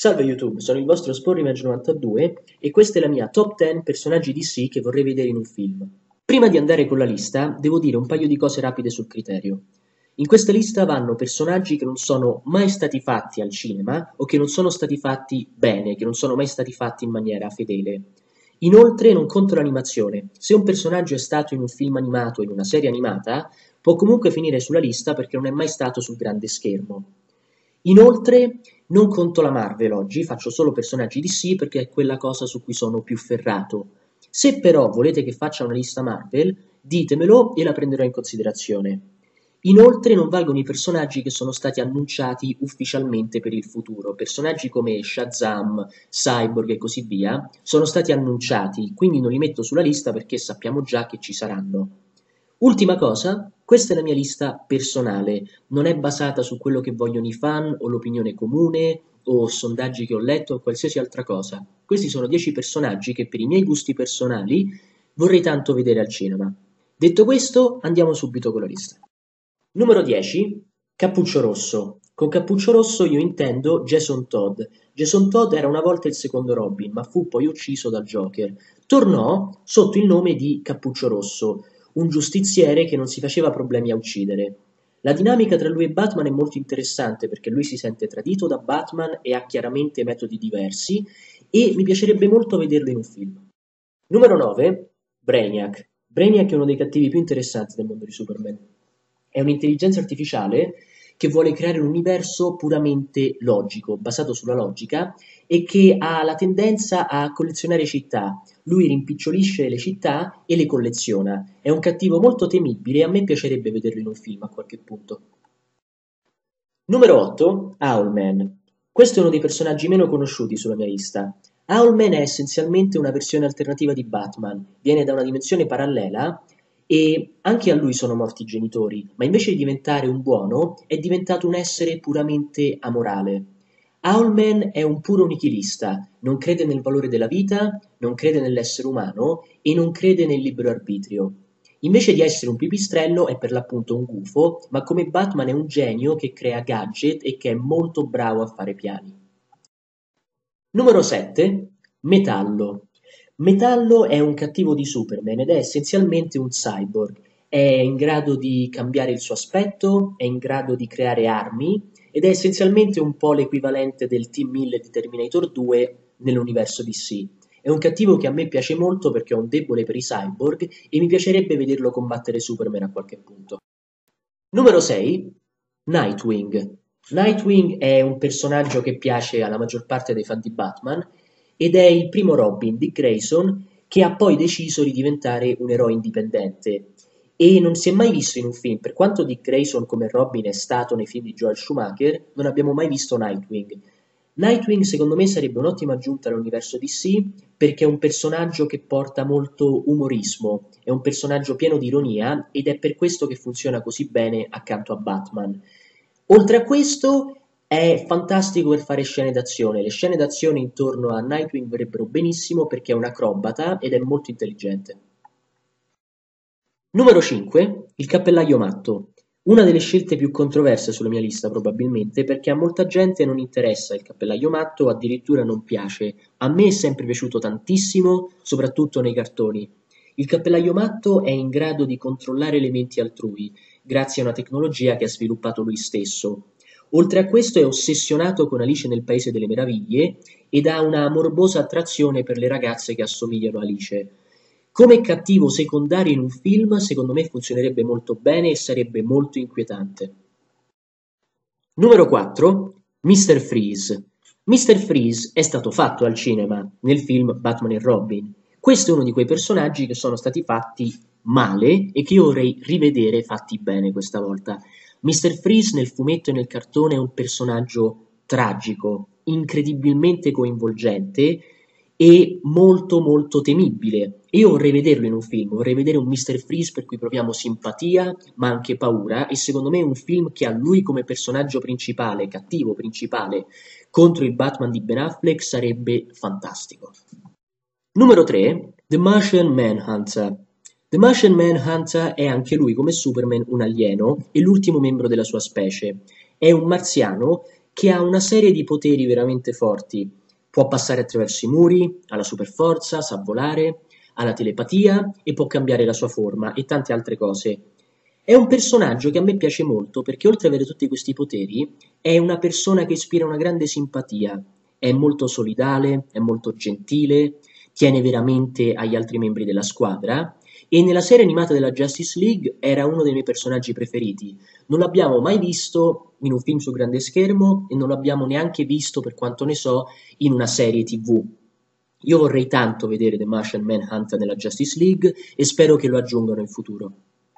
Salve YouTube, sono il vostro Sporrimage92 e questa è la mia top 10 personaggi DC che vorrei vedere in un film. Prima di andare con la lista, devo dire un paio di cose rapide sul criterio. In questa lista vanno personaggi che non sono mai stati fatti al cinema o che non sono stati fatti bene, che non sono mai stati fatti in maniera fedele. Inoltre non conto l'animazione. Se un personaggio è stato in un film animato o in una serie animata, può comunque finire sulla lista perché non è mai stato sul grande schermo. Inoltre non conto la Marvel oggi, faccio solo personaggi DC perché è quella cosa su cui sono più ferrato. Se però volete che faccia una lista Marvel, ditemelo e la prenderò in considerazione. Inoltre non valgono i personaggi che sono stati annunciati ufficialmente per il futuro. Personaggi come Shazam, Cyborg e così via sono stati annunciati, quindi non li metto sulla lista perché sappiamo già che ci saranno. Ultima cosa, questa è la mia lista personale, non è basata su quello che vogliono i fan o l'opinione comune o sondaggi che ho letto o qualsiasi altra cosa. Questi sono 10 personaggi che per i miei gusti personali vorrei tanto vedere al cinema. Detto questo, andiamo subito con la lista. Numero 10, Cappuccio Rosso. Con Cappuccio Rosso io intendo Jason Todd. Jason Todd era una volta il secondo Robin, ma fu poi ucciso dal Joker. Tornò sotto il nome di Cappuccio Rosso, un giustiziere che non si faceva problemi a uccidere. La dinamica tra lui e Batman è molto interessante perché lui si sente tradito da Batman e ha chiaramente metodi diversi e mi piacerebbe molto vederlo in un film. Numero 9, Brainiac. Brainiac è uno dei cattivi più interessanti del mondo di Superman. È un'intelligenza artificiale che vuole creare un universo puramente logico, basato sulla logica, e che ha la tendenza a collezionare città. Lui rimpicciolisce le città e le colleziona. È un cattivo molto temibile e a me piacerebbe vederlo in un film a qualche punto. Numero 8, Owlman. Questo è uno dei personaggi meno conosciuti sulla mia lista. Owlman è essenzialmente una versione alternativa di Batman, viene da una dimensione parallela e anche a lui sono morti i genitori, ma invece di diventare un buono è diventato un essere puramente amorale. Owlman è un puro nichilista, non crede nel valore della vita, non crede nell'essere umano e non crede nel libero arbitrio. Invece di essere un pipistrello è per l'appunto un gufo, ma come Batman è un genio che crea gadget e che è molto bravo a fare piani. Numero 7, Metallo. Metallo è un cattivo di Superman ed è essenzialmente un cyborg. È in grado di cambiare il suo aspetto, è in grado di creare armi ed è essenzialmente un po' l'equivalente del Team 1000 di Terminator 2 nell'universo DC. È un cattivo che a me piace molto perché ho un debole per i cyborg e mi piacerebbe vederlo combattere Superman a qualche punto. Numero 6, Nightwing. Nightwing è un personaggio che piace alla maggior parte dei fan di Batman ed è il primo Robin, Dick Grayson, che ha poi deciso di diventare un eroe indipendente e non si è mai visto in un film. Per quanto Dick Grayson come Robin è stato nei film di Joel Schumacher, non abbiamo mai visto Nightwing. Nightwing secondo me sarebbe un'ottima aggiunta all'universo DC perché è un personaggio che porta molto umorismo, è un personaggio pieno di ironia ed è per questo che funziona così bene accanto a Batman. Oltre a questo è fantastico per fare scene d'azione, le scene d'azione intorno a Nightwing verrebbero benissimo perché è un acrobata ed è molto intelligente. Numero 5, il cappellaio matto. Una delle scelte più controverse sulla mia lista probabilmente perché a molta gente non interessa il cappellaio matto o addirittura non piace. A me è sempre piaciuto tantissimo, soprattutto nei cartoni. Il cappellaio matto è in grado di controllare le menti altrui, grazie a una tecnologia che ha sviluppato lui stesso. Oltre a questo è ossessionato con Alice nel Paese delle Meraviglie ed ha una morbosa attrazione per le ragazze che assomigliano a Alice. Come cattivo secondario in un film, secondo me funzionerebbe molto bene e sarebbe molto inquietante. Numero 4, Mr. Freeze. Mr. Freeze è stato fatto al cinema nel film Batman e Robin. Questo è uno di quei personaggi che sono stati fatti male e che io vorrei rivedere fatti bene questa volta. Mr. Freeze nel fumetto e nel cartone è un personaggio tragico, incredibilmente coinvolgente e molto molto temibile. Io vorrei vederlo in un film, vorrei vedere un Mr. Freeze per cui proviamo simpatia ma anche paura e secondo me un film che ha lui come personaggio principale, cattivo principale, contro il Batman di Ben Affleck sarebbe fantastico. Numero 3, The Martian Manhunter. The Martian Manhunter è anche lui come Superman un alieno e l'ultimo membro della sua specie. È un marziano che ha una serie di poteri veramente forti. Può passare attraverso i muri, ha la superforza, sa volare, ha la telepatia e può cambiare la sua forma e tante altre cose. È un personaggio che a me piace molto perché oltre ad avere tutti questi poteri è una persona che ispira una grande simpatia, è molto solidale, è molto gentile, tiene veramente agli altri membri della squadra e nella serie animata della Justice League era uno dei miei personaggi preferiti. Non l'abbiamo mai visto in un film su grande schermo e non l'abbiamo neanche visto, per quanto ne so, in una serie TV. Io vorrei tanto vedere The Martian Manhunter nella Justice League e spero che lo aggiungano in futuro.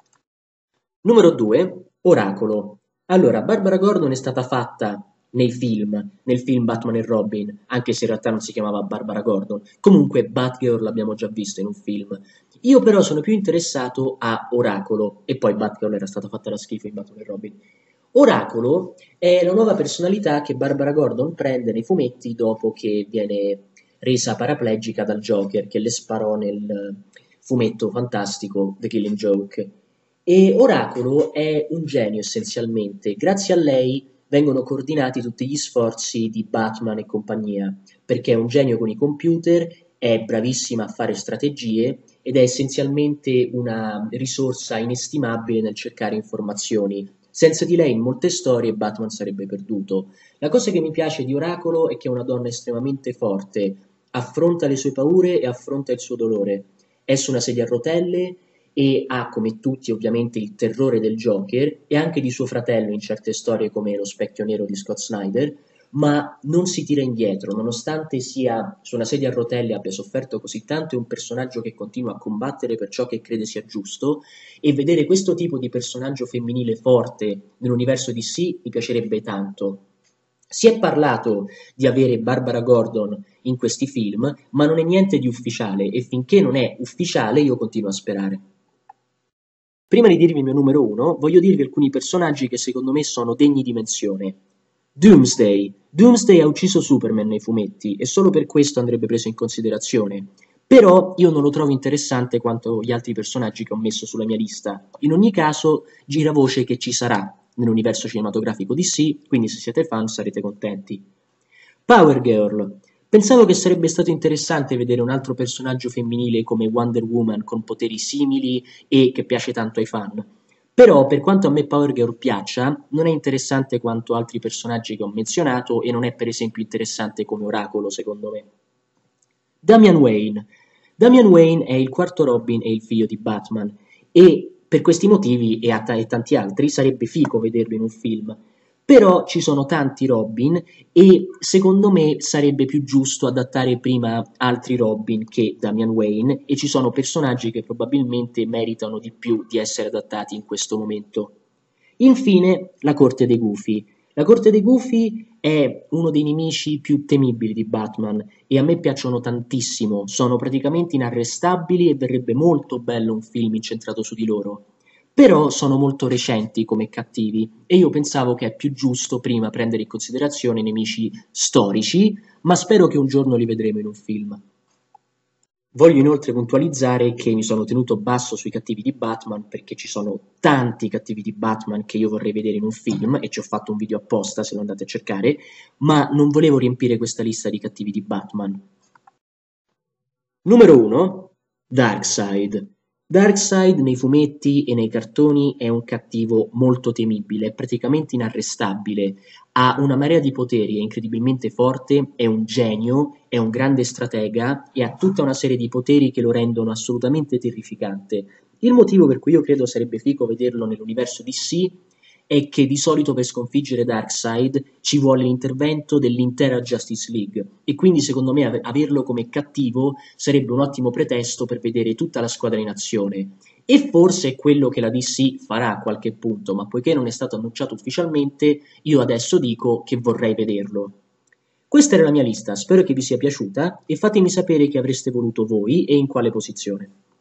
Numero 2, Oracolo. Allora, Barbara Gordon è stata fatta nel film Batman e Robin, anche se in realtà non si chiamava Barbara Gordon. Comunque Batgirl l'abbiamo già vista in un film. Io però sono più interessato a Oracolo, e poi Batgirl era stata fatta da schifo in Batman e Robin. Oracolo è la nuova personalità che Barbara Gordon prende nei fumetti dopo che viene resa paraplegica dal Joker, che le sparò nel fumetto fantastico The Killing Joke. E Oracolo è un genio essenzialmente, grazie a lei vengono coordinati tutti gli sforzi di Batman e compagnia, perché è un genio con i computer, è bravissima a fare strategie ed è essenzialmente una risorsa inestimabile nel cercare informazioni. Senza di lei in molte storie Batman sarebbe perduto. La cosa che mi piace di Oracolo è che è una donna estremamente forte, affronta le sue paure e affronta il suo dolore. È su una sedia a rotelle e ha, come tutti ovviamente, il terrore del Joker e anche di suo fratello in certe storie come Lo specchio nero di Scott Snyder, ma non si tira indietro, nonostante sia su una sedia a rotelle e abbia sofferto così tanto, è un personaggio che continua a combattere per ciò che crede sia giusto e vedere questo tipo di personaggio femminile forte nell'universo DC mi piacerebbe tanto. Si è parlato di avere Barbara Gordon in questi film, ma non è niente di ufficiale e finché non è ufficiale io continuo a sperare. Prima di dirvi il mio numero 1, voglio dirvi alcuni personaggi che secondo me sono degni di menzione. Doomsday. Doomsday ha ucciso Superman nei fumetti e solo per questo andrebbe preso in considerazione. Però io non lo trovo interessante quanto gli altri personaggi che ho messo sulla mia lista. In ogni caso, gira voce che ci sarà nell'universo cinematografico DC, quindi se siete fan sarete contenti. Power Girl. Pensavo che sarebbe stato interessante vedere un altro personaggio femminile come Wonder Woman con poteri simili e che piace tanto ai fan. Però, per quanto a me Power Girl piaccia, non è interessante quanto altri personaggi che ho menzionato e non è per esempio interessante come Oracolo, secondo me. Damian Wayne. Damian Wayne è il quarto Robin e il figlio di Batman e per questi motivi e tanti altri sarebbe figo vederlo in un film. Però ci sono tanti Robin e secondo me sarebbe più giusto adattare prima altri Robin che Damian Wayne e ci sono personaggi che probabilmente meritano di più di essere adattati in questo momento. Infine, la Corte dei Gufi. La Corte dei Gufi è uno dei nemici più temibili di Batman e a me piacciono tantissimo, sono praticamente inarrestabili e verrebbe molto bello un film incentrato su di loro. Però sono molto recenti come cattivi e io pensavo che è più giusto prima prendere in considerazione i nemici storici, ma spero che un giorno li vedremo in un film. Voglio inoltre puntualizzare che mi sono tenuto basso sui cattivi di Batman perché ci sono tanti cattivi di Batman che io vorrei vedere in un film e ci ho fatto un video apposta se lo andate a cercare, ma non volevo riempire questa lista di cattivi di Batman. Numero 1, Darkseid. Darkseid nei fumetti e nei cartoni è un cattivo molto temibile, è praticamente inarrestabile, ha una marea di poteri, è incredibilmente forte, è un genio, è un grande stratega e ha tutta una serie di poteri che lo rendono assolutamente terrificante. Il motivo per cui io credo sarebbe figo vederlo nell'universo DC è che di solito per sconfiggere Darkseid ci vuole l'intervento dell'intera Justice League e quindi secondo me averlo come cattivo sarebbe un ottimo pretesto per vedere tutta la squadra in azione. E forse è quello che la DC farà a qualche punto, ma poiché non è stato annunciato ufficialmente, io adesso dico che vorrei vederlo. Questa era la mia lista, spero che vi sia piaciuta e fatemi sapere chi avreste voluto voi e in quale posizione.